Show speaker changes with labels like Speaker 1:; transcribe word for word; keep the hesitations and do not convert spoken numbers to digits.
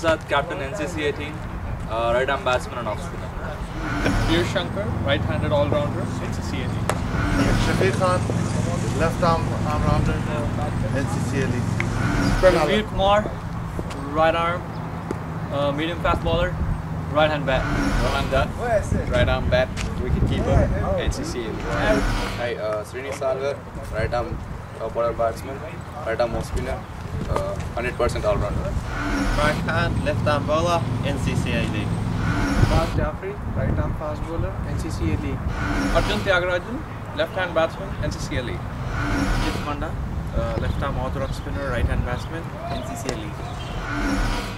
Speaker 1: Desiusa, captain N C C A team, uh, right arm batsman and off spinner.
Speaker 2: Dear Shankar, right-handed all-rounder, N C C A league.
Speaker 3: Shafiq Khan, left arm arm rounder, N C C A league.
Speaker 4: Ranveer Kumar, right arm, uh, medium fast bowler, right hand bat.
Speaker 5: Rohan Dutt, right arm bat, wicket keeper, N C C A league.
Speaker 6: Hi, uh, Srini Salver, right arm top order batsman, right arm off spinner, uh, one hundred percent all rounder.
Speaker 7: Right hand, left arm bowler, N C C A league.
Speaker 8: Fast Jaffrey, right arm fast bowler, N C C A league.
Speaker 2: Arjun Tyagarajan, left-hand batsman, N C C A league.
Speaker 8: Jit Manda, uh, left arm orthodox spinner, right hand batsman, N C C A league.